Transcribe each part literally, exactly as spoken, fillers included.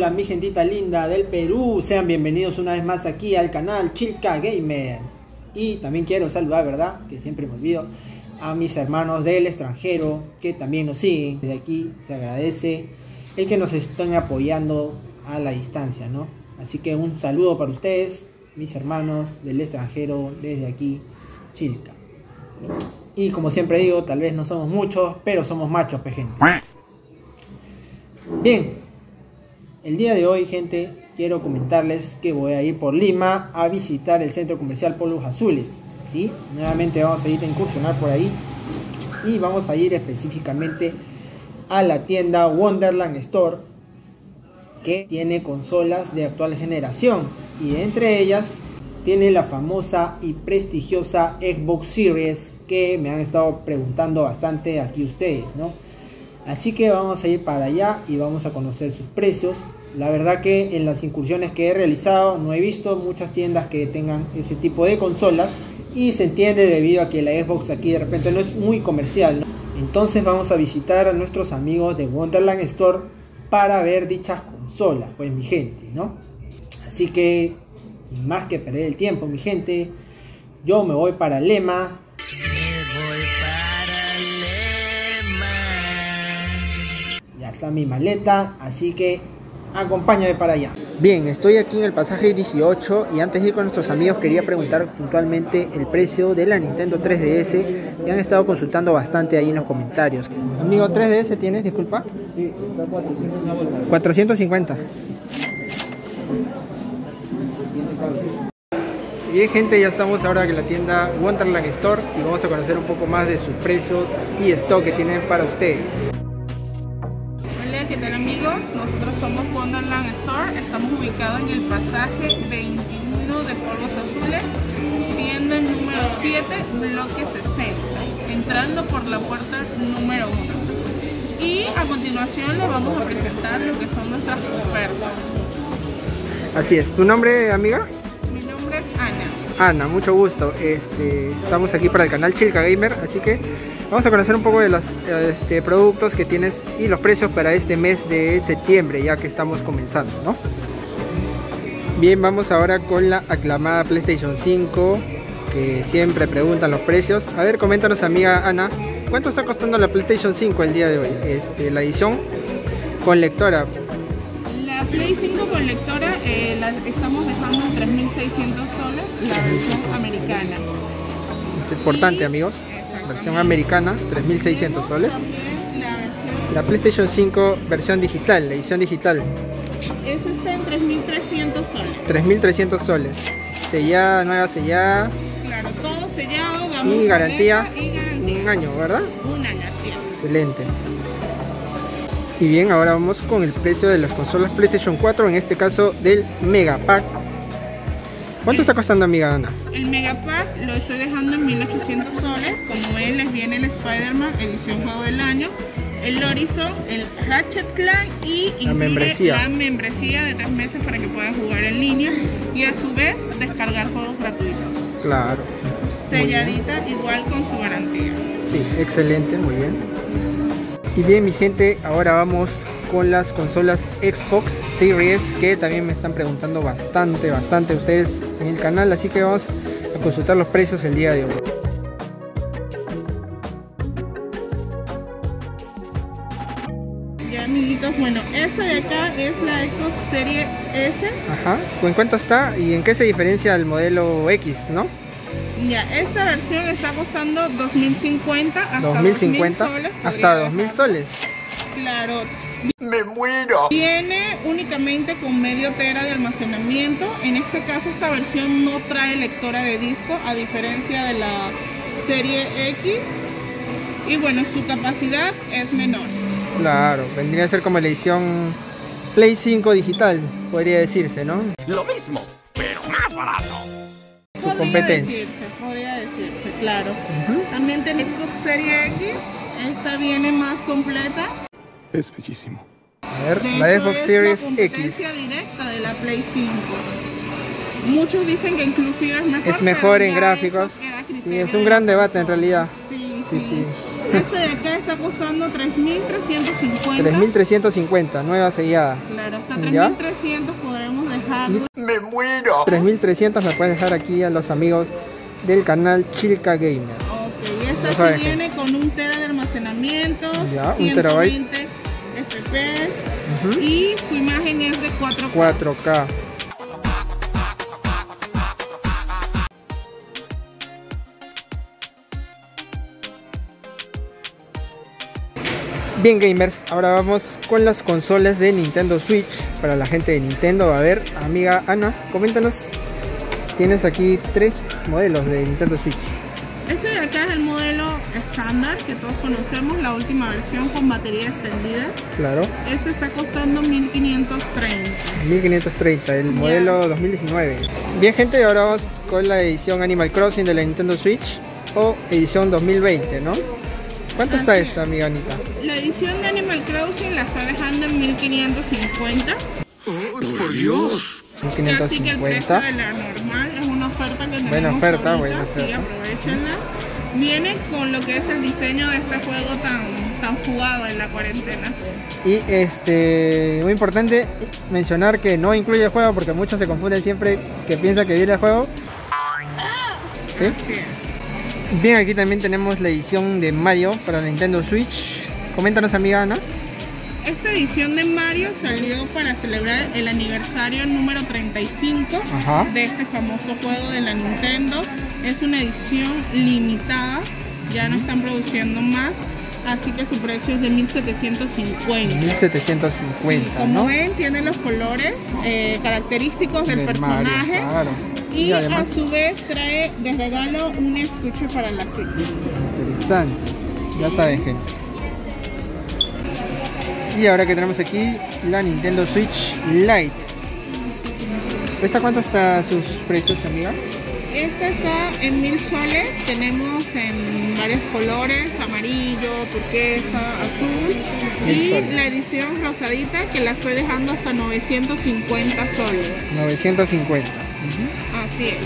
hola mi gentita linda del Perú, sean bienvenidos una vez más aquí al canal Chilca Gamer. Y también quiero saludar, ¿verdad? Que siempre me olvido, a mis hermanos del extranjero que también nos siguen. Desde aquí se agradece el que nos estén apoyando a la distancia, ¿no? Así que un saludo para ustedes, mis hermanos del extranjero, desde aquí, Chilca. Y como siempre digo, tal vez no somos muchos, pero somos machos, pe gente. Bien, el día de hoy, gente, quiero comentarles que voy a ir por Lima a visitar el centro comercial Polvos Azules, ¿sí? Nuevamente vamos a ir a incursionar por ahí y vamos a ir específicamente a la tienda Wonderland Store, que tiene consolas de actual generación y entre ellas tiene la famosa y prestigiosa Xbox Series, que me han estado preguntando bastante aquí ustedes, ¿no? Así que vamos a ir para allá y vamos a conocer sus precios. La verdad que en las incursiones que he realizado no he visto muchas tiendas que tengan ese tipo de consolas, y se entiende debido a que la Xbox aquí de repente no es muy comercial, ¿no? Entonces vamos a visitar a nuestros amigos de Wonderland Store para ver dichas consolas, pues mi gente, ¿no? Así que sin más que perder el tiempo, mi gente, yo me voy para Lema. Ya está mi maleta, así que acompáñame para allá. Bien, estoy aquí en el pasaje dieciocho y antes de ir con nuestros amigos quería preguntar puntualmente el precio de la Nintendo tres D S. Me han estado consultando bastante ahí en los comentarios. Amigo, ¿tres D S tienes? Disculpa. Sí, está cuatrocientos cincuenta. cuatrocientos cincuenta. Bien, gente, ya estamos ahora en la tienda Wonderland Store y vamos a conocer un poco más de sus precios y stock que tienen para ustedes. Hola, ¿qué tal amigos? Nosotros somos Wonderland Store, estamos ubicados en el pasaje veintiuno de Polvos Azules, tienda número siete, bloque sesenta, entrando por la puerta número uno. Y a continuación les vamos a presentar lo que son nuestras ofertas. Así es, ¿tu nombre, amiga? Mi nombre es Ana. Ana, mucho gusto. Este, estamos aquí para el canal Chilca Gamer, así que vamos a conocer un poco de los este, productos que tienes y los precios para este mes de septiembre, ya que estamos comenzando, ¿no? Bien, vamos ahora con la aclamada PlayStation cinco, que siempre preguntan los precios. A ver, coméntanos, amiga Ana, ¿cuánto está costando la PlayStation cinco el día de hoy? Este, la edición con lectora. La Play cinco con lectora eh, la estamos dejando en tres mil seiscientos soles, la versión americana. Es importante, y, amigos, versión americana, tres mil seiscientos soles. La, versión... la PlayStation cinco versión digital, la edición digital. Esa está en tres mil trescientos soles. tres mil trescientos soles. Sellada, nueva sellada. Claro, todo sellado. Y garantía, y garantía. Un año, ¿verdad? Un año, así es. Excelente. Y bien, ahora vamos con el precio de las consolas PlayStation cuatro, en este caso del Megapack. ¿Cuánto el, está costando, amiga Ana? El Megapack lo estoy dejando en mil ochocientos soles. Como ven, les viene el Spider-Man edición juego del año, el Horizon, el Ratchet Clank y la membresía. la membresía de tres meses para que puedan jugar en línea y a su vez descargar juegos gratuitos. Claro. Selladita igual con su garantía. Sí, excelente, muy bien. Y bien, mi gente, ahora vamos con las consolas Xbox Series, que también me están preguntando bastante, bastante ustedes en el canal, así que vamos a consultar los precios el día de hoy. Ya, amiguitos, bueno, esta de acá es la Xbox Series S. Ajá, ¿en cuánto está y en qué se diferencia del modelo X, no? Ya, esta versión está costando dos mil cincuenta hasta dos mil cincuenta soles, hasta dos mil soles. Claro. ¡Me muero! Viene únicamente con medio tera de almacenamiento. En este caso esta versión no trae lectora de disco, a diferencia de la serie X. Y bueno, su capacidad es menor. Claro, vendría a ser como la edición Play cinco digital, podría decirse, ¿no? Lo mismo, pero más barato. Su Podría competencia. decirse, podría decirse, claro. Uh-huh. También tenemos Xbox Series X. Esta viene más completa. Es bellísimo. A ver, de la hecho, Xbox es Series la competencia X. directa de la Play cinco. Muchos dicen que inclusive es mejor. Es mejor en ya gráficos. eso queda a Sí, criterio es un de gran la debate en persona. realidad. Sí, Sí, sí. sí. Este de acá está costando tres mil trescientos cincuenta. tres mil trescientos cincuenta, nueva sellada. Claro, hasta tres mil trescientos podremos dejarlo. ¡Me muero! tres mil trescientos me puedes dejar aquí a los amigos del canal Chilca Gamer. Ok, y esta sí viene con un tera de almacenamiento, ya, ciento veinte F P S uh-huh. y su imagen es de cuatro K. cuatro K. Bien gamers, ahora vamos con las consolas de Nintendo Switch. Para la gente de Nintendo, a ver, amiga Ana, coméntanos. Tienes aquí tres modelos de Nintendo Switch. Este de acá es el modelo estándar que todos conocemos, la última versión con batería extendida. Claro. Este está costando mil quinientos treinta. mil quinientos treinta, el yeah. modelo dos mil diecinueve. Bien gente, ahora vamos con la edición Animal Crossing de la Nintendo Switch o edición dos mil veinte, ¿no? ¿Cuánto Así está esta, amiga Anita? La edición de Animal Crossing la está dejando en mil quinientos cincuenta. ¡Oh, por Dios! mil quinientos cincuenta. Así que el precio de la normal es una oferta que tenemos. Buena oferta, ahorita, buena oferta. Sí, aprovechenla. Viene con lo que es el diseño de este juego tan, tan jugado en la cuarentena. Y este, muy importante mencionar que no incluye el juego porque muchos se confunden siempre que piensan que viene el juego. ¿Sí? Así es. Bien, aquí también tenemos la edición de Mario para Nintendo Switch. Coméntanos, amiga Ana. Esta edición de Mario salió para celebrar el aniversario número treinta y cinco Ajá. de este famoso juego de la Nintendo. Es una edición limitada, ya no están produciendo más, así que su precio es de mil setecientos cincuenta. mil setecientos cincuenta, sí, como ¿no? ven, tiene los colores eh, característicos del, del personaje. Mario, claro. Y, y además, a su vez trae de regalo un estuche para la Switch. Interesante, ya saben, gente. Y ahora que tenemos aquí la Nintendo Switch Lite. ¿Esta cuánto está sus precios, amiga? Esta está en mil soles. Tenemos en varios colores: amarillo, turquesa, azul. Mil y soles. La edición rosadita que la estoy dejando hasta novecientos cincuenta soles. novecientos cincuenta. Uh-huh. Así es.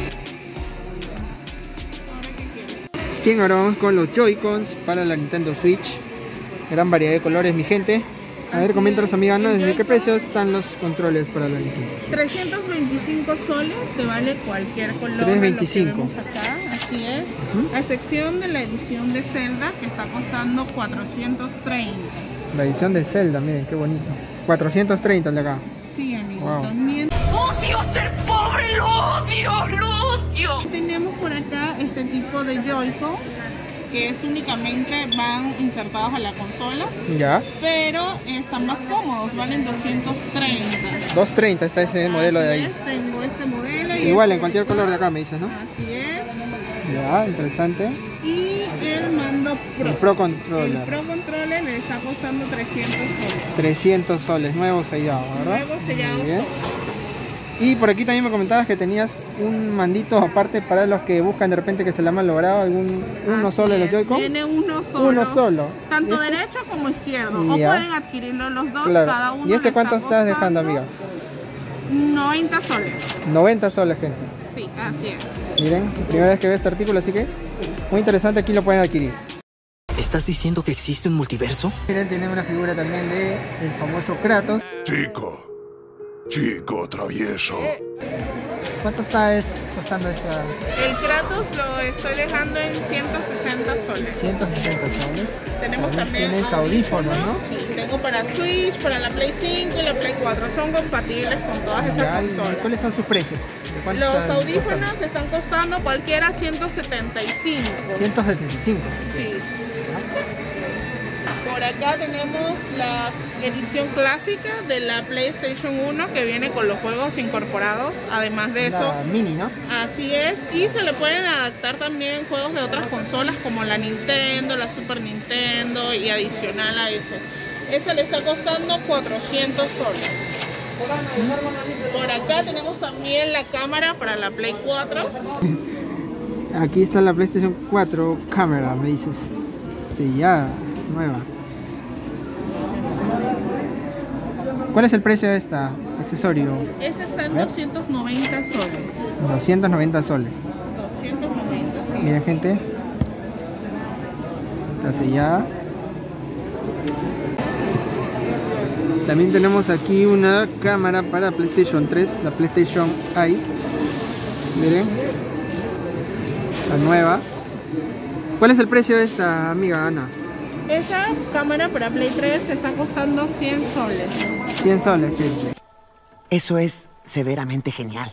Bien, ahora vamos con los Joy-Cons para la Nintendo Switch. Gran variedad de colores, mi gente. A ver, coméntanos, amiga Ana, ¿desde qué precio están los controles para la Nintendo? trescientos veinticinco soles, te vale cualquier color. trescientos veinticinco. Acá, así es. Uh-huh. A excepción de la edición de Zelda, que está costando cuatrocientos treinta. La edición de Zelda, miren, qué bonito. cuatrocientos treinta de acá. Sí, amigo. Wow. También. ¡Odio ser pobre! ¡Lo odio! ¡Lo odio! Tenemos por acá este tipo de Joy-Con, que es únicamente van insertados a la consola. Ya. Pero están más cómodos, valen doscientos treinta. doscientos treinta está ese modelo Así de ahí. Es, tengo este modelo. Y igual este en cualquier color de acá me dices, ¿no? Así es. Ya, interesante. Y el mando Pro. El Pro Controller. El Pro Controller le está costando trescientos soles. trescientos soles, nuevo sellado, ¿verdad? Nuevo sellado. Muy bien. Y por aquí también me comentabas que tenías un mandito aparte para los que buscan de repente que se le ha malogrado algún uno Así solo de los es, Joy-Con. Tiene uno solo. Uno solo. Tanto ¿Y este? derecho como izquierdo. Ya. O pueden adquirirlo los dos, Claro. cada uno. ¿Y este cuánto está estás dejando, amiga? noventa soles. noventa soles, gente. Sí, así es. Miren, primera vez que veo este artículo, así que muy interesante, aquí lo pueden adquirir. ¿Estás diciendo que existe un multiverso? Miren, tienen una figura también de el famoso Kratos. Chico, chico travieso. ¿Cuánto está es, costando esta? El Kratos lo estoy dejando en ciento sesenta soles. ciento sesenta soles. Tenemos también tienes audífonos, ¿no? Sí, tengo para Switch, para la Play cinco y la Play cuatro. Son compatibles con todas esas Ya, consolas. ¿cuáles son sus precios? ¿De Los están audífonos costando? están costando cualquiera ciento setenta y cinco. ciento setenta y cinco. Sí. Por acá tenemos la edición clásica de la PlayStation uno que viene con los juegos incorporados. Además de eso, La mini, ¿no? así es. Y se le pueden adaptar también juegos de otras consolas como la Nintendo, la Super Nintendo y adicional a eso. Esa le está costando cuatrocientos soles. Por acá tenemos también la cámara para la Play cuatro. Aquí está la PlayStation cuatro cámara, me dices. Sellada, nueva. ¿Cuál es el precio de este accesorio? Ese está en doscientos noventa soles. doscientos noventa soles. doscientos noventa, sí. Miren, gente. Está sellada. También tenemos aquí una cámara para PlayStation tres, la PlayStation Eye. Miren, la nueva. ¿Cuál es el precio de esta, amiga Ana? Esa cámara para Play tres está costando cien soles. cien soles, gente. Eso es severamente genial.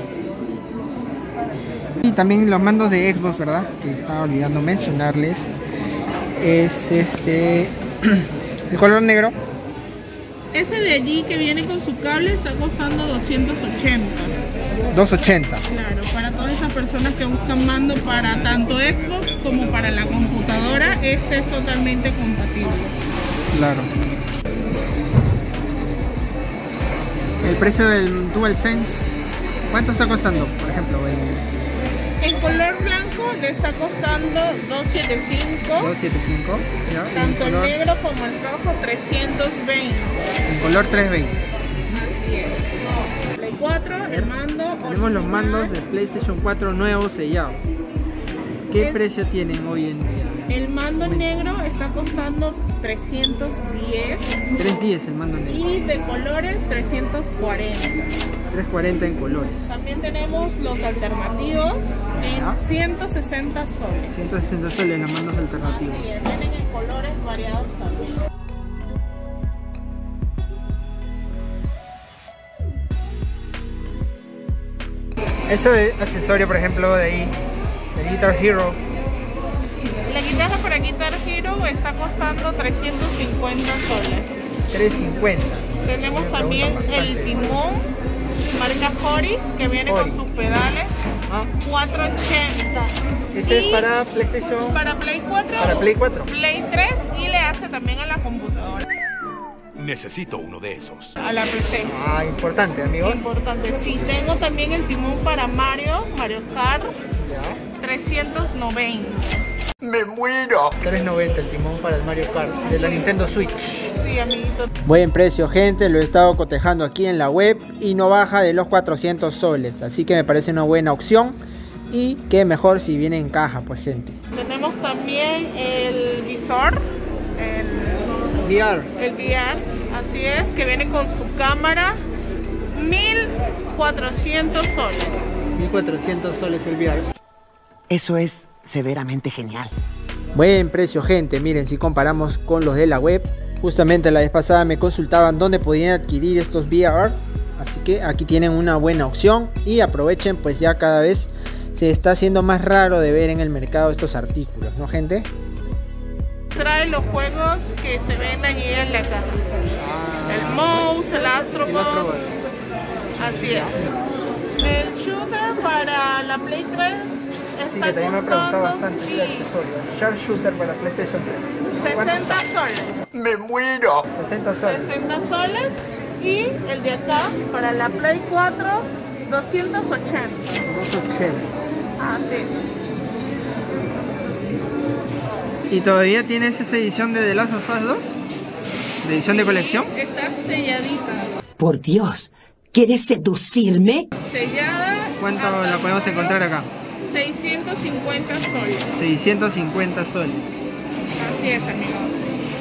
Y también los mandos de Xbox, ¿verdad? Que estaba olvidando mencionarles. Es este... el color negro. Ese de allí que viene con su cable está costando doscientos ochenta. doscientos ochenta. Claro, para todas esas personas que buscan mando para tanto Xbox como para la computadora, este es totalmente compatible. Claro. El precio del DualSense, ¿cuánto está costando? Por ejemplo, el... en color blanco le está costando doscientos setenta y cinco. doscientos setenta y cinco. ¿Ya? Tanto el color... negro como el rojo trescientos veinte. En color trescientos veinte. Así es. Play cuatro, el mando. Tenemos los mandos de PlayStation cuatro nuevos sellados. ¿Qué Es... precio tienen hoy en día? El mando negro está costando trescientos diez. trescientos diez el mando negro. Y de colores trescientos cuarenta. trescientos cuarenta en colores. También tenemos los alternativos en ¿Ah? ciento sesenta soles. ciento sesenta soles los mandos alternativos. Así es, vienen en colores variados también. Ese accesorio, por ejemplo, de ahí, de Guitar Hero. La guitarra para Guitar Hero está costando trescientos cincuenta soles. trescientos cincuenta. Tenemos también el timón marca Hori que viene Hori. con sus pedales. Ah, cuatrocientos ochenta. ese es Y para PlayStation. para Play cuatro, Para Play cuatro. Play tres y le hace también a la computadora, Necesito uno de esos. a la P C. Ah, importante, amigos. Importante. Sí, tengo también el timón para Mario, Mario Kart, Ya. trescientos noventa. ¡Me muero! trescientos noventa el timón para el Mario Kart de la Nintendo Switch. Sí, amiguito. Buen precio, gente, lo he estado cotejando aquí en la web y no baja de los cuatrocientos soles, así que me parece una buena opción y que mejor si viene en caja, pues, gente. Tenemos también el visor, el, V R. el V R, así es, que viene con su cámara, mil cuatrocientos soles. mil cuatrocientos soles el V R. Eso es severamente genial. Buen precio, gente. Miren, si comparamos con los de la web, justamente la vez pasada me consultaban dónde podían adquirir estos V R, así que aquí tienen una buena opción y aprovechen, pues ya cada vez se está haciendo más raro de ver en el mercado estos artículos, ¿no, gente? Trae los juegos que se ven allí en la caja. El mouse, el Astro El Astro Bot. Bot. Así es. El shooter para la Play tres Sí, está que también me ha preguntado costando bastante sí, el accesorio. Sharp Shooter para PlayStation tres. sesenta soles. ¡Me muero! sesenta soles. sesenta soles. Y el de acá para la Play cuatro, doscientos ochenta. doscientos ochenta. Así es. ¿Y todavía tienes esa edición de The Last of Us dos? ¿De edición de colección? Está selladita. Por Dios, ¿quieres seducirme? Sellada. ¿Cuánto hasta la podemos solo encontrar acá? seiscientos cincuenta soles. seiscientos cincuenta soles. Así es, amigos.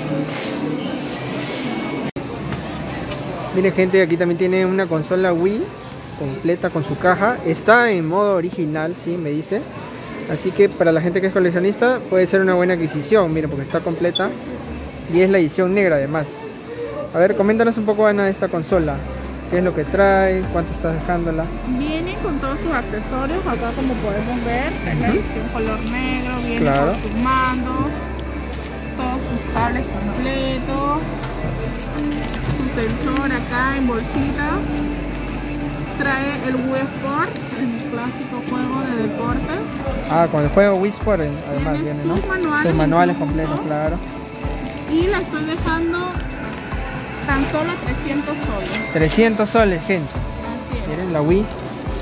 Miren, gente, aquí también tiene una consola Wii completa con su caja. Está en modo original, sí, me dice. Así que para la gente que es coleccionista puede ser una buena adquisición. Miren, porque está completa y es la edición negra además. A ver, coméntanos un poco, Ana, de esta consola. ¿Qué es lo que trae? ¿Cuánto estás dejándola? Viene con todos sus accesorios, acá como podemos ver, es la Ujú. edición color negro, viene Claro. con sus mandos, todos sus cables completos, su sensor acá en bolsita, trae el Wii Sport, el clásico juego de deporte, Ah, con el juego Wii Sport en- además Tiene viene, ¿no? sus manuales Sus manuales incluso. completos, claro. y la estoy dejando tan solo trescientos soles. trescientos soles, gente. Así es. Miren la Wii.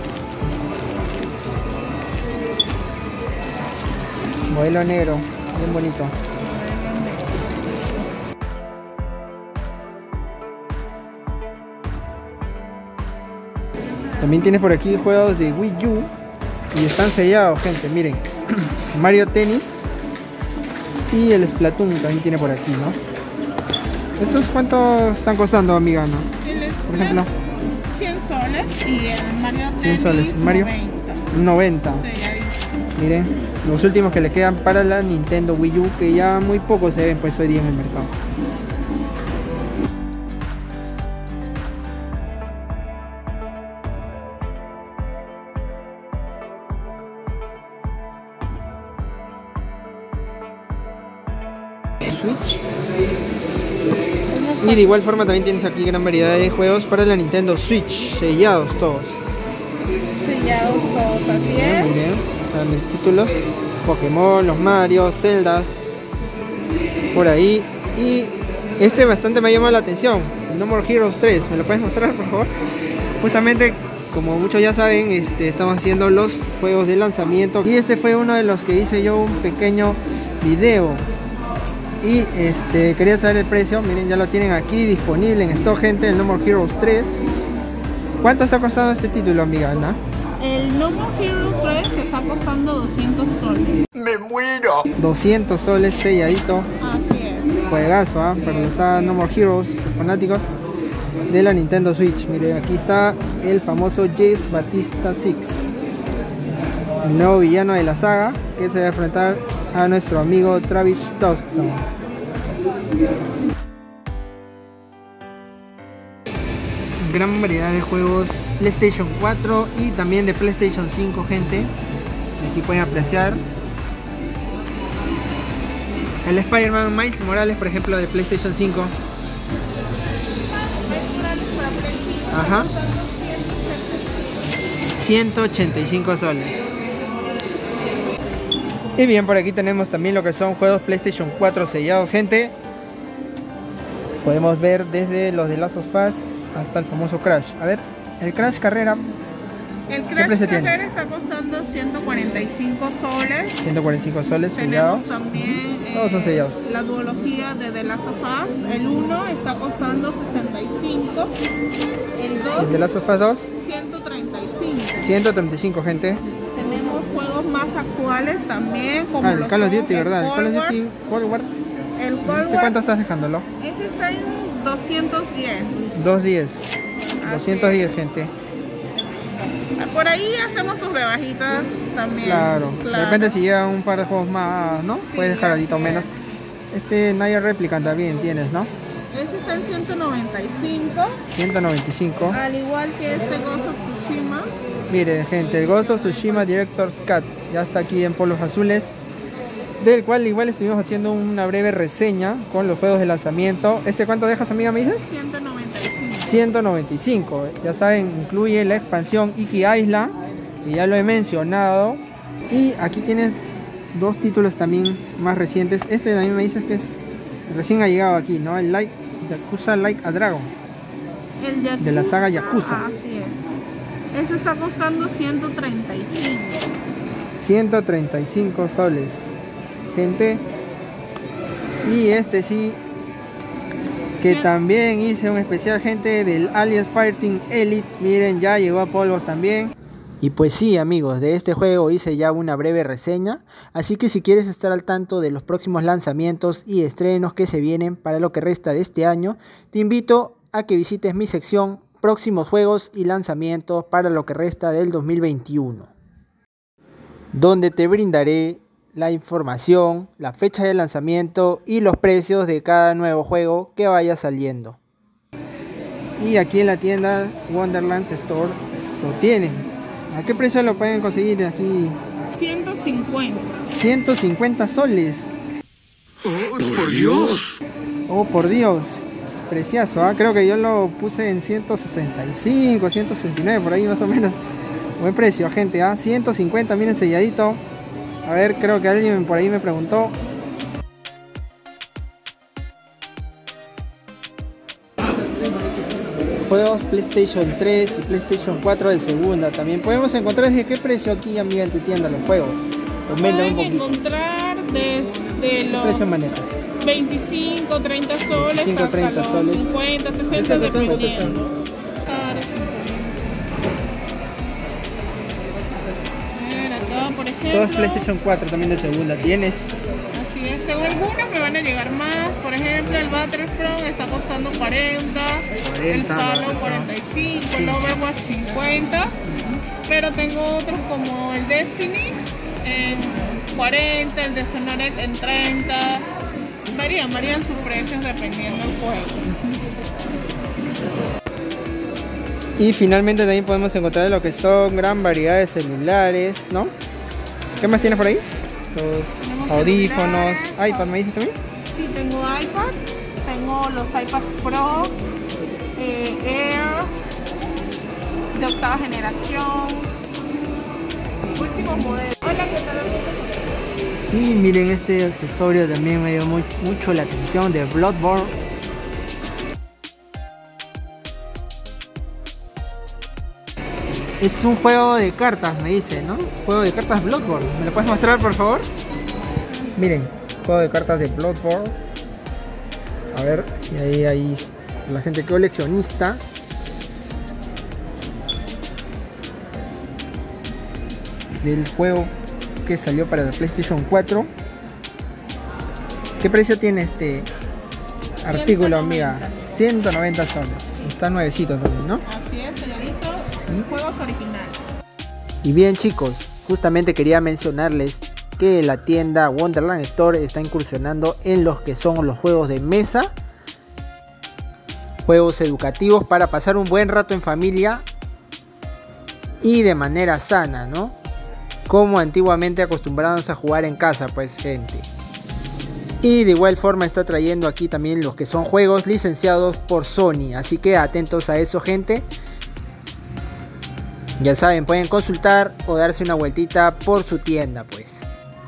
Modelo negro, bien bonito. También tienes por aquí juegos de Wii U y están sellados, gente. Miren, Mario Tennis Y el Splatoon también tiene por aquí, ¿no? ¿Estos cuántos están costando, amiga, no? El Por ejemplo, cien soles y el Mario cien Tennis soles. Mario noventa. noventa. Sí, ya vi. Miren, los últimos que le quedan para la Nintendo Wii U, que ya muy pocos se ven pues hoy día en el mercado. Switch. Y de igual forma también tienes aquí gran variedad de juegos para la Nintendo Switch, sellados todos. Sellados todos, así Bien, es. muy bien, grandes títulos, Pokémon, los Mario, Zeldas, por ahí. Y este bastante me ha llamado la atención, No More Heroes tres, ¿me lo puedes mostrar por favor? Justamente, como muchos ya saben, este, estamos haciendo los juegos de lanzamiento y este fue uno de los que hice yo un pequeño video. Y este, quería saber el precio. Miren, ya lo tienen aquí disponible en stock, gente, el No More Heroes tres. ¿Cuánto está costando este título, amiga Ana? El No More Heroes tres está costando doscientos soles. ¡Me muero! doscientos soles selladito. Así es. Juegazo, ¿eh? Para los No More Heroes, los fanáticos de la Nintendo Switch. Miren, aquí está el famoso Jace Batista seis, el nuevo villano de la saga, que se va a enfrentar a nuestro amigo Travis Toston. Gran variedad de juegos PlayStation cuatro y también de PlayStation cinco, gente. Aquí pueden apreciar el Spider-Man Miles Morales, por ejemplo, de PlayStation cinco. Ajá. ciento ochenta y cinco soles. Y bien, por aquí tenemos también lo que son juegos PlayStation cuatro sellados, gente. Podemos ver desde los de Last of Us hasta el famoso Crash. A ver, el Crash Carrera. El ¿Qué Crash precio tiene? Carrera está costando ciento cuarenta y cinco soles. ciento cuarenta y cinco soles sellados. Tenemos también eh, Todos son sellados. la duología de The Last of Us. El uno está costando sesenta y cinco. El dos, El de Last of Us dos, ciento treinta y cinco. ciento treinta y cinco, gente. Tenemos juegos más actuales también, como Ah, el los Call of son Duty, el ¿verdad? El Call of Cold War. Duty Cold War. El Cold ¿Este War, cuánto estás dejándolo? ese está en doscientos diez. doscientos diez. doscientos diez, gente. Por ahí hacemos sus rebajitas también. Claro. De repente si llega un par de juegos más, ¿no? Sí, Puedes dejar así algo menos. Este Nier Replicant también tienes, ¿no? Ese está en ciento noventa y cinco. ciento noventa y cinco. Al igual que este Ghost of Tsushima. Miren, gente, el Ghost of Tsushima Director's Cut ya está aquí en polvos azules, del cual igual estuvimos haciendo una breve reseña con los juegos de lanzamiento. ¿Este cuánto dejas, amiga, me dices? ciento noventa y cinco. ciento noventa y cinco. Ya saben, incluye la expansión Iki Island, que ya lo he mencionado. Y aquí tienes dos títulos también más recientes. Este también me dices que es recién ha llegado aquí, ¿no? El Like Yakuza Like a Dragon. El Yakuza, de la saga Yakuza. Así es. Ese está costando ciento treinta y cinco. ciento treinta y cinco soles, gente. Y este sí, que Sí. también hice un especial, gente, del Aliens Fireteam Elite. Miren, ya llegó a polvos también. Y pues sí, amigos, de este juego hice ya una breve reseña, así que si quieres estar al tanto de los próximos lanzamientos y estrenos que se vienen para lo que resta de este año, te invito a que visites mi sección próximos juegos y lanzamientos para lo que resta del dos mil veintiuno, donde te brindaré la información, la fecha de lanzamiento y los precios de cada nuevo juego que vaya saliendo. Y aquí en la tienda Wonderlands Store lo tienen. ¿A qué precio lo pueden conseguir aquí? ciento cincuenta. ciento cincuenta soles. ¡Oh, por Dios! Oh, por Dios. Precioso, ¿eh? Creo que yo lo puse en ciento sesenta y cinco, ciento sesenta y nueve, por ahí más o menos. Buen precio, gente, ¿eh? ciento cincuenta, miren, selladito. A ver, creo que alguien por ahí me preguntó. Juegos PlayStation tres y PlayStation cuatro de segunda. También podemos encontrar desde qué precio aquí, amiga, en tu tienda los juegos. Comenta un Pueden poquito. encontrar desde los ¿Qué precio manejas? veinticinco, treinta soles veinticinco, hasta treinta los soles. cincuenta, sesenta, Exacto, cincuenta, dependiendo. Claro, cincuenta. A ver, acá por Todos ejemplo. PlayStation cuatro también de segunda. ¿Tienes? Así es, tengo algunos, me van a llegar más. Por ejemplo, el Battlefront está costando cuarenta, el Halo cuarenta y cinco, el Overwatch cincuenta. Pero tengo otros como el Destiny en cuarenta, el Dishonored en treinta. Varían, varían sus precios dependiendo del juego. Y finalmente también podemos encontrar lo que son gran variedad de celulares, ¿no? ¿Qué más tienes por ahí? Los audífonos, iPad, ¿me dices también? Sí, tengo iPad, tengo los iPad Pro, eh, Air, de octava generación, últimos modelos. Hola, ¿qué tal? Y miren, este accesorio también me dio muy, mucho la atención, de Bloodborne. Es un juego de cartas, me dice, ¿no? Juego de cartas Bloodborne. ¿Me lo puedes mostrar, por favor? Miren, juego de cartas de Bloodborne. A ver si ahí hay la gente coleccionista. Del juego que salió para la PlayStation cuatro. ¿Qué precio tiene este artículo, amiga? ciento noventa soles. Está nuevecito también, ¿no? Así es, señorito. ¿Sí? Juegos originales. Y bien, chicos, justamente quería mencionarles que la tienda Wonderland Store está incursionando en los que son los juegos de mesa, juegos educativos para pasar un buen rato en familia y de manera sana, ¿no? Como antiguamente acostumbrados a jugar en casa, pues, gente. Y de igual forma está trayendo aquí también los que son juegos licenciados por Sony, así que atentos a eso, gente. Ya saben, pueden consultar o darse una vueltita por su tienda, pues.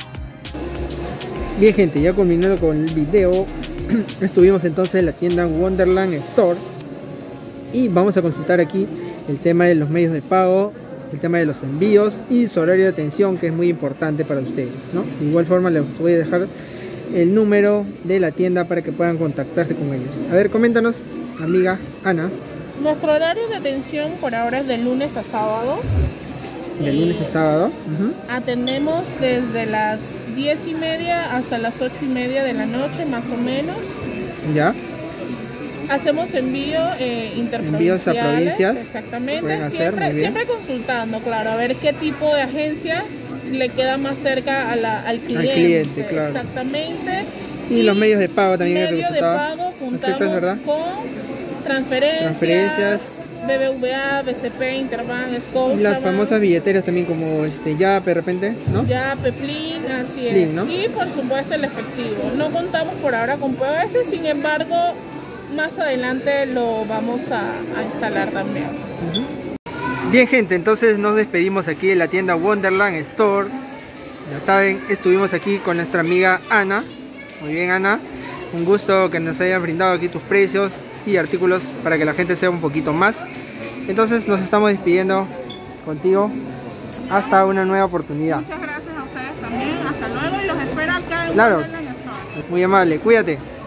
Bien, gente, ya culminando con el video, estuvimos entonces en la tienda Wonderland Store y vamos a consultar aquí el tema de los medios de pago, el tema de los envíos y su horario de atención, que es muy importante para ustedes, ¿no? De igual forma les voy a dejar el número de la tienda para que puedan contactarse con ellos. A ver, coméntanos, amiga Ana. Nuestro horario de atención por ahora es de lunes a sábado. De lunes a sábado. Uh-huh. Atendemos desde las diez y media hasta las ocho y media de la noche, más o menos. Ya. Hacemos envío eh, interprovinciales. Envíos a provincias. Exactamente. Pueden hacer, Siempre, muy bien. siempre consultando, claro, a ver qué tipo de agencia le queda más cerca a la, al cliente. Al cliente, claro. Exactamente. Y, y los medios de pago también. Medio que te de gustaba. pago juntamos Perfecto, ¿es verdad? con transferencias, transferencias, B B V A, B C P, Interbank, Scotiabank. Y las famosas billeteras también, como este Yap de repente, ¿no? Yap, Plin, así es. Plin, ¿no? Y por supuesto el efectivo. No contamos por ahora con P O S, sin embargo, más adelante lo vamos a, a instalar también. Uh-huh. Bien, gente, entonces nos despedimos aquí de la tienda Wonderland Store. Ya saben, estuvimos aquí con nuestra amiga Ana. Muy bien, Ana. Un gusto que nos hayas brindado aquí tus precios y artículos para que la gente sea un poquito más. Entonces nos estamos despidiendo contigo. Hasta una nueva oportunidad. Muchas gracias a ustedes también. Hasta luego y los espero acá en Claro. Wonderland Store. Muy amable, cuídate.